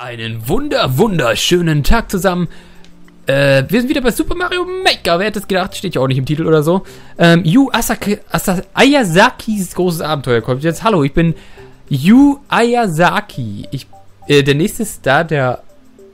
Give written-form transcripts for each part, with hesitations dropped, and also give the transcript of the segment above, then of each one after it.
Einen wunderschönen Tag zusammen. Wir sind wieder bei Super Mario Maker. Wer hätte es gedacht? Steht ja auch nicht im Titel oder so. Yu Ayazakis großes Abenteuer kommt jetzt. Hallo, ich bin Yu Ayazaki. Der nächste Star der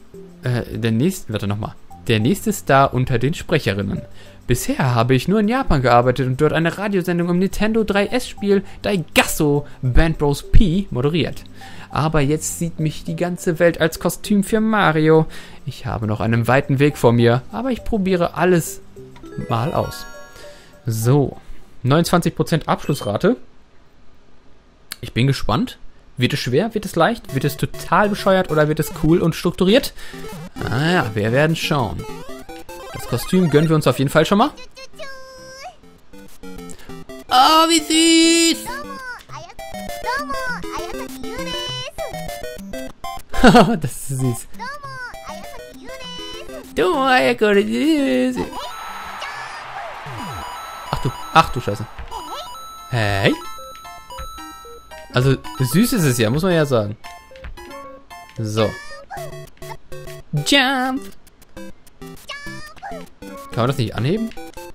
nächste Star unter den Sprecherinnen. Bisher habe ich nur in Japan gearbeitet und dort eine Radiosendung im Nintendo 3DS-Spiel Daigasso Band Bros. P moderiert. Aber jetzt sieht mich die ganze Welt als Kostüm für Mario. Ich habe noch einen weiten Weg vor mir, aber ich probiere alles mal aus. So, 29% Abschlussrate. Ich bin gespannt. Wird es schwer? Wird es leicht? Wird es total bescheuert oder wird es cool und strukturiert? Naja, wir werden schauen. Das Kostüm gönnen wir uns auf jeden Fall schon mal. Oh, wie süß! Das ist süß. Ach du Scheiße. Hey? Also, süß ist es ja, muss man ja sagen. So. Jump! Kann man das nicht anheben?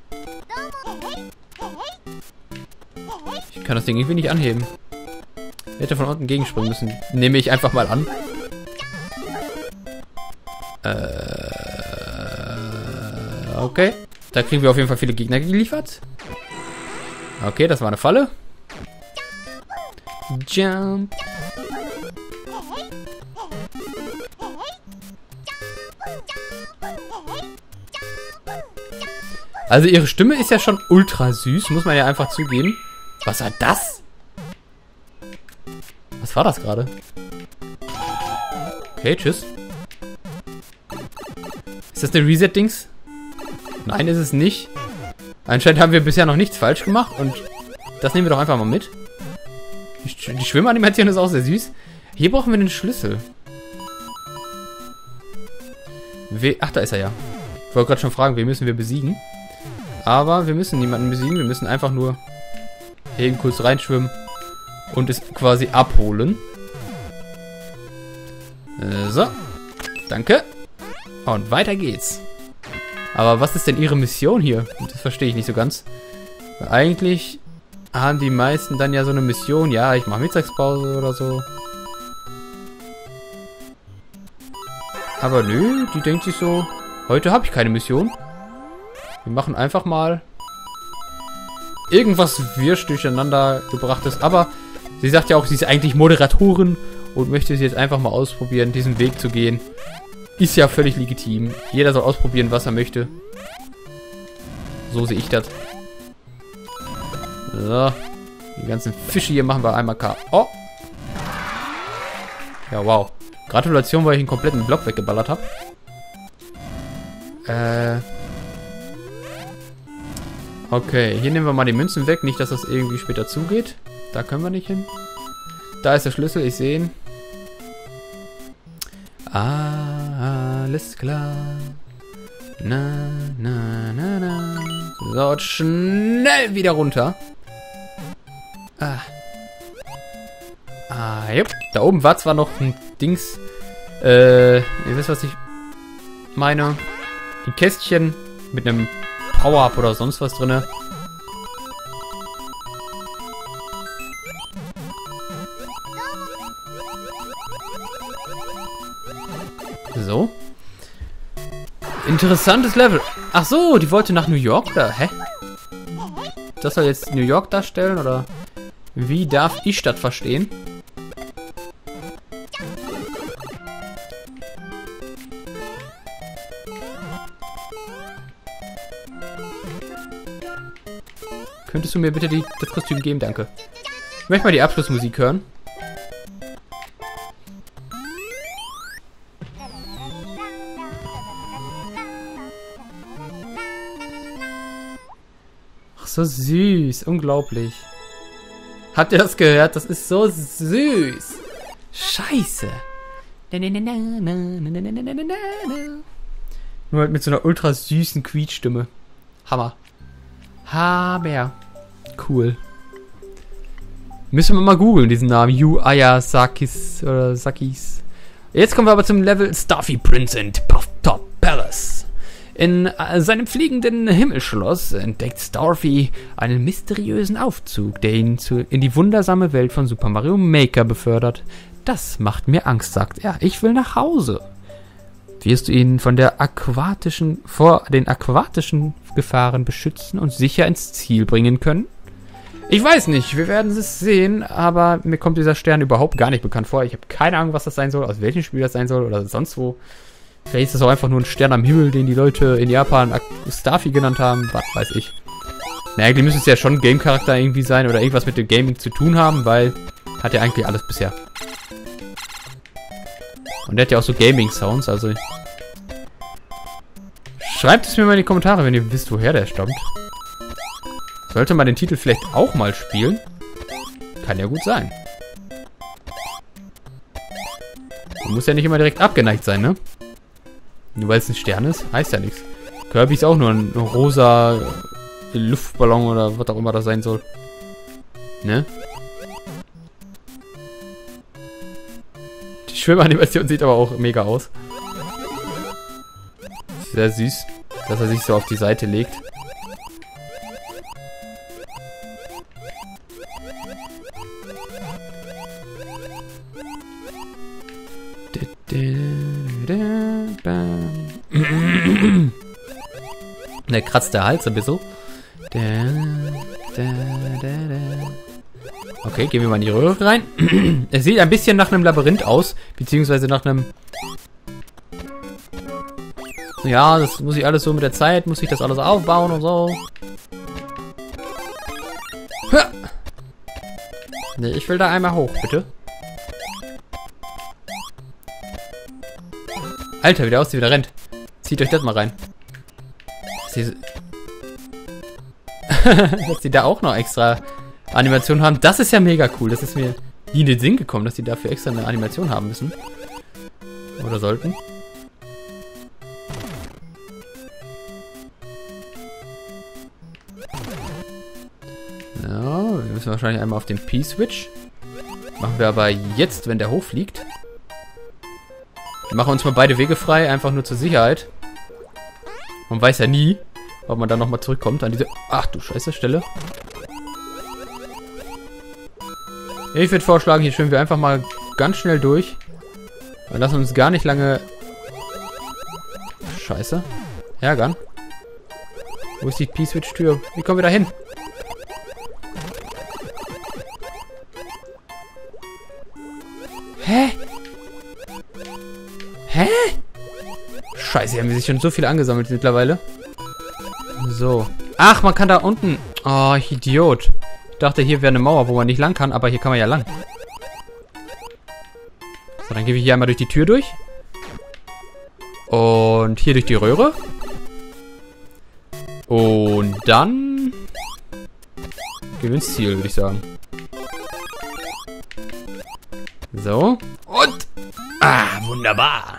Ich kann das Ding irgendwie nicht anheben. Ich hätte von unten gegenspringen müssen. Nehme ich einfach mal an. Okay. Da kriegen wir auf jeden Fall viele Gegner geliefert. Okay, das war eine Falle. Jump. Also ihre Stimme ist ja schon ultra süß, muss man ja einfach zugeben. Was war das? Was war das gerade? Okay, tschüss. Ist das eine Reset-Dings? Nein, ist es nicht. Anscheinend haben wir bisher noch nichts falsch gemacht und das nehmen wir doch einfach mal mit. Die Schwimmanimation ist auch sehr süß. Hier brauchen wir den Schlüssel. Ach, da ist er ja. Ich wollte gerade schon fragen, wen müssen wir besiegen? Aber wir müssen niemanden besiegen. Wir müssen einfach nur eben kurz reinschwimmen und es quasi abholen. So. Danke. Und weiter geht's. Aber was ist denn ihre Mission hier? Das verstehe ich nicht so ganz. Weil eigentlich haben die meisten dann ja so eine Mission. Ja, ich mache Mittagspause oder so. Aber nö, die denkt sich so, heute habe ich keine Mission. Wir machen einfach mal irgendwas wirsch durcheinander gebrachtes. Aber sie sagt ja auch, sie ist eigentlich Moderatorin und möchte sie jetzt einfach mal ausprobieren, diesen Weg zu gehen. Ist ja völlig legitim. Jeder soll ausprobieren, was er möchte. So sehe ich das. So. Die ganzen Fische hier machen wir einmal K.O. Ja, wow. Gratulation, weil ich einen kompletten Block weggeballert habe. Okay, hier nehmen wir mal die Münzen weg. Nicht, dass das irgendwie später zugeht. Da können wir nicht hin. Da ist der Schlüssel, ich sehe ihn. Alles klar. Na. So, schnell wieder runter. Jupp. Da oben war zwar noch ein Dings. Ihr wisst, was ich meine. Ein Kästchen mit einem Power-Up oder sonst was drinne. So. Interessantes Level. Ach so, die wollte nach New York, oder? Hä? Das soll jetzt New York darstellen, oder? Wie darf ich das verstehen? Könntest du mir bitte das Kostüm geben? Danke. Ich möchte mal die Abschlussmusik hören. Ach, so süß. Unglaublich. Habt ihr das gehört? Das ist so süß. Scheiße. Nur halt mit so einer ultra süßen Quietschstimme. Hammer. Hammer. Cool. Müssen wir mal googeln, diesen Namen. Yu Ayazakis oder Sakis. Jetzt kommen wir aber zum Level Starfy Prince and Puff-Top Palace. In seinem fliegenden Himmelschloss entdeckt Starfy einen mysteriösen Aufzug, der ihn in die wundersame Welt von Super Mario Maker befördert. Das macht mir Angst, sagt er. Ich will nach Hause. Wirst du ihn vor den aquatischen Gefahren beschützen und sicher ins Ziel bringen können? Ich weiß nicht, wir werden es sehen, aber mir kommt dieser Stern überhaupt gar nicht bekannt vor. Ich habe keine Ahnung, was das sein soll, aus welchem Spiel das sein soll oder sonst wo. Vielleicht ist das auch einfach nur ein Stern am Himmel, den die Leute in Japan Starfy genannt haben. Was weiß ich. Na, eigentlich müsste es ja schon ein Game-Charakter irgendwie sein oder irgendwas mit dem Gaming zu tun haben, weil hat ja eigentlich alles bisher. Und der hat ja auch so Gaming-Sounds, also... Schreibt es mir mal in die Kommentare, wenn ihr wisst, woher der stammt. Sollte man den Titel vielleicht auch mal spielen? Kann ja gut sein. Man muss ja nicht immer direkt abgeneigt sein, ne? Nur weil es ein Stern ist, heißt ja nichts. Kirby ist auch nur ein rosa Luftballon oder was auch immer das sein soll. Ne? Die Schwimmanimation sieht aber auch mega aus. Sehr süß, dass er sich so auf die Seite legt. Der kratzt der Hals ein bisschen. Okay, gehen wir mal in die Röhre rein. Es sieht ein bisschen nach einem Labyrinth aus, beziehungsweise nach einem... Ja, das muss ich alles so mit der Zeit, muss ich das alles aufbauen und so. Ne, ich will da einmal hoch, bitte. Alter, wie der aussieht, wie der rennt. Zieht euch das mal rein. Dass die da auch noch extra Animationen haben. Das ist ja mega cool. Das ist mir nie in den Sinn gekommen, dass die dafür extra eine Animation haben müssen. Oder sollten. Ja, wir müssen wahrscheinlich einmal auf den P-Switch. Machen wir aber jetzt, wenn der hochfliegt. Wir machen uns mal beide Wege frei, einfach nur zur Sicherheit. Man weiß ja nie, ob man dann nochmal zurückkommt an diese... Ach du Scheiße, Stelle. Ich würde vorschlagen, hier schwimmen wir einfach mal ganz schnell durch. Wir lassen uns gar nicht lange... Scheiße. Ärgern. Wo ist die P-Switch-Tür? Wie kommen wir da hin? Hä? Hä? Scheiße, haben wir sich schon so viel angesammelt mittlerweile. So. Ach, man kann da unten... Oh, ich Idiot. Ich dachte, hier wäre eine Mauer, wo man nicht lang kann, aber hier kann man ja lang. So, dann gehen wir hier einmal durch die Tür durch. Und hier durch die Röhre. Und dann... gehen wir ins Ziel, würde ich sagen. So. Und... Ah, wunderbar.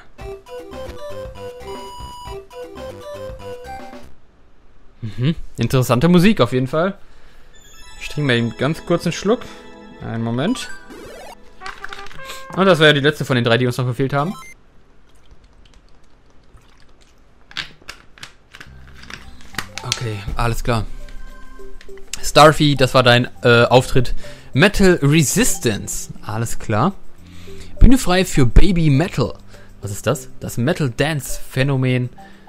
Interessante Musik auf jeden Fall. Ich trinke mal eben ganz kurz einen Schluck. Einen Moment. Und das wäre ja die letzte von den 3, die uns noch gefehlt haben. Okay, alles klar. Starfy, das war dein Auftritt. Metal Resistance. Alles klar. Bühne frei für Baby Metal. Was ist das? Das Metal Dance Phänomen,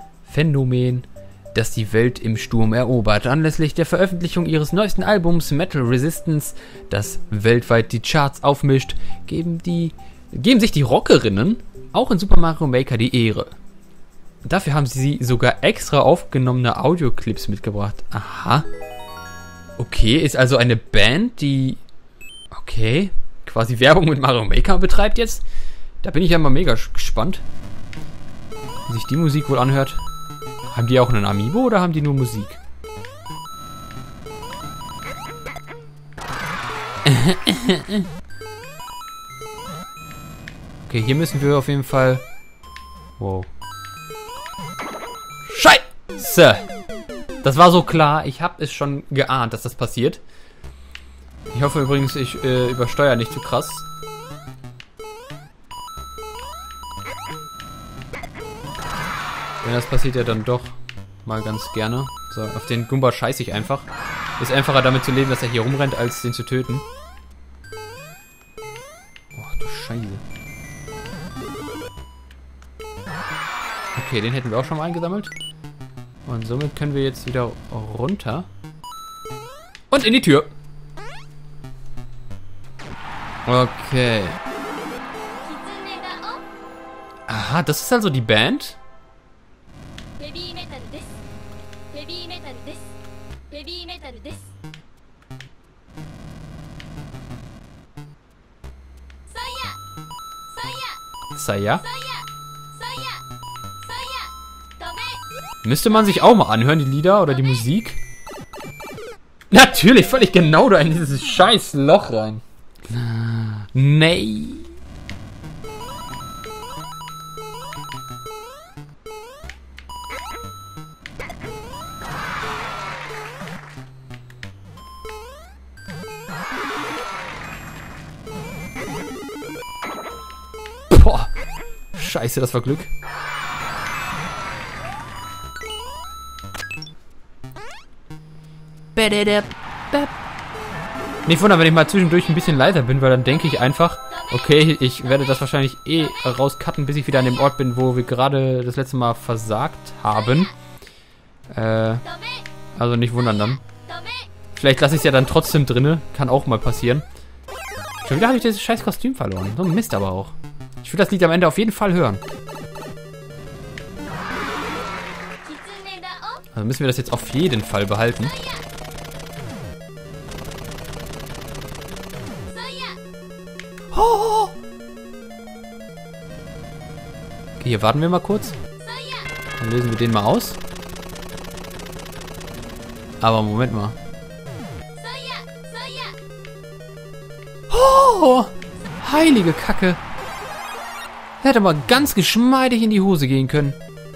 das die Welt im Sturm erobert. Anlässlich der Veröffentlichung ihres neuesten Albums Metal Resistance, das weltweit die Charts aufmischt, geben sich die Rockerinnen auch in Super Mario Maker die Ehre. Dafür haben sie sogar extra aufgenommene Audioclips mitgebracht. Aha. Okay, ist also eine Band, die... Okay, quasi Werbung mit Mario Maker betreibt jetzt. Da bin ich ja mal mega gespannt, wie sich die Musik wohl anhört. Haben die auch einen Amiibo oder haben die nur Musik? Okay, hier müssen wir auf jeden Fall... Wow. Scheiße! Das war so klar. Ich habe es schon geahnt, dass das passiert. Ich hoffe übrigens, ich übersteuere nicht zu krass. Denn das passiert ja dann doch mal ganz gerne. So, auf den Goomba scheiße ich einfach. Ist einfacher damit zu leben, dass er hier rumrennt, als den zu töten. Oh, du Scheiße. Okay, den hätten wir auch schon mal eingesammelt. Und somit können wir jetzt wieder runter. Und in die Tür. Okay. Aha, das ist also die Band? Saya? Müsste man sich auch mal anhören, die Lieder oder die Musik? Natürlich, völlig genau da in dieses scheiß Loch rein. Nee. Boah. Scheiße, das war Glück. Nicht wundern, wenn ich mal zwischendurch ein bisschen leiser bin, weil dann denke ich einfach, okay, ich werde das wahrscheinlich eh rauscutten, bis ich wieder an dem Ort bin, wo wir gerade das letzte Mal versagt haben. Also nicht wundern dann. Vielleicht lasse ich es ja dann trotzdem drinne. Kann auch mal passieren. Schon wieder habe ich dieses scheiß Kostüm verloren. So ein Mist aber auch. Ich will das Lied am Ende auf jeden Fall hören. Also müssen wir das jetzt auf jeden Fall behalten. Oh. Okay, hier warten wir mal kurz. Dann lösen wir den mal aus. Aber Moment mal. Oh, heilige Kacke. Hätte mal ganz geschmeidig in die Hose gehen können.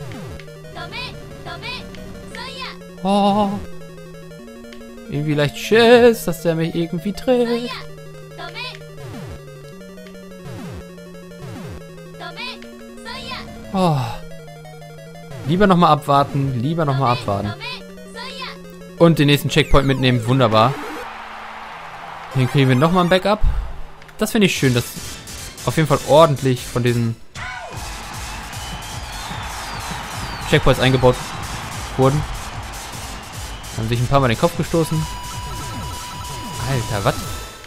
Oh. Irgendwie leicht Schiss, dass der mich irgendwie trifft. Oh. Lieber nochmal abwarten, lieber nochmal abwarten. Und den nächsten Checkpoint mitnehmen, wunderbar. Hier kriegen wir nochmal ein Backup. Das finde ich schön, dass auf jeden Fall ordentlich von diesen Checkpoints eingebaut wurden. Haben sich ein paar Mal den Kopf gestoßen. Alter, was?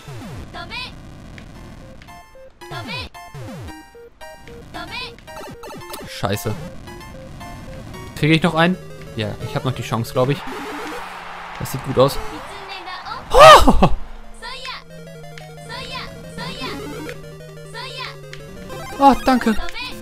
Scheiße. Kriege ich noch einen? Ja, ich habe noch die Chance, glaube ich. Das sieht gut aus. Oh! Oh, danke.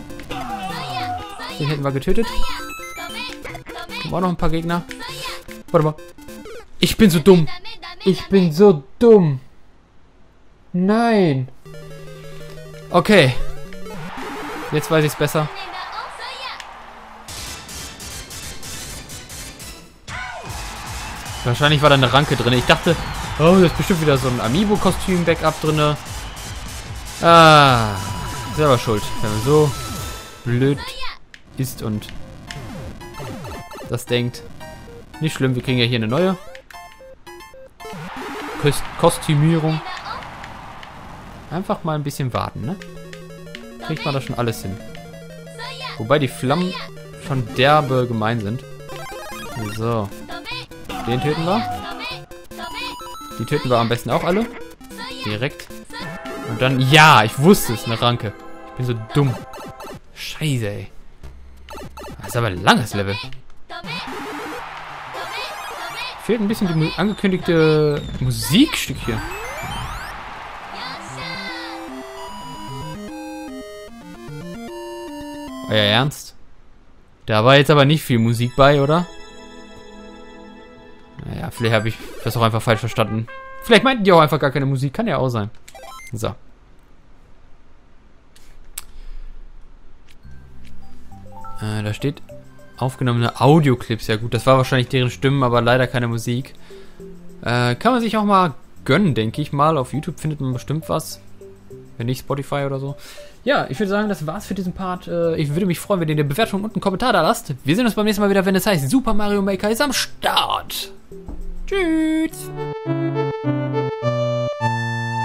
Den hätten wir getötet. Kommen auch noch ein paar Gegner. Warte mal. Ich bin so dumm. Ich bin so dumm. Nein. Okay. Jetzt weiß ich es besser. Wahrscheinlich war da eine Ranke drin. Ich dachte, oh, da ist bestimmt wieder so ein Amiibo-Kostüm-Backup drin. Ah, selber schuld, wenn man so blöd ist und das denkt. Nicht schlimm, wir kriegen ja hier eine neue Kostümierung. Einfach mal ein bisschen warten, ne? Kriegt man da schon alles hin. Wobei die Flammen schon derbe gemein sind. So. Den töten wir. Die töten wir am besten auch alle. Direkt. Und dann, ja, ich wusste es, eine Ranke. Ich bin so dumm. Scheiße, ey. Das ist aber ein langes Level. Fehlt ein bisschen die angekündigte Musikstück hier. Euer Ernst? Da war jetzt aber nicht viel Musik bei, oder? Naja, vielleicht habe ich das auch einfach falsch verstanden. Vielleicht meinten die auch einfach gar keine Musik. Kann ja auch sein. So. Da steht aufgenommene Audioclips. Ja gut, das war wahrscheinlich deren Stimmen, aber leider keine Musik. Kann man sich auch mal gönnen, denke ich mal. Auf YouTube findet man bestimmt was. Wenn nicht Spotify oder so. Ja, ich würde sagen, das war's für diesen Part. Ich würde mich freuen, wenn ihr eine Bewertung und einen Kommentar da lasst. Wir sehen uns beim nächsten Mal wieder, wenn es heißt, Super Mario Maker ist am Start. Tschüss.